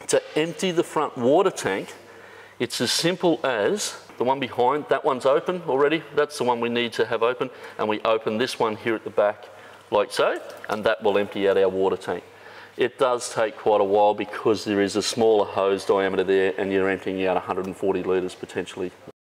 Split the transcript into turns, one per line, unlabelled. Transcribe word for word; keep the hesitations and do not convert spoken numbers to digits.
To empty the front water tank, it's as simple as the one behind, that one's open already, that's the one we need to have open, and we open this one here at the back like so, and that will empty out our water tank. It does take quite a while because there is a smaller hose diameter there and you're emptying out one hundred forty litres potentially.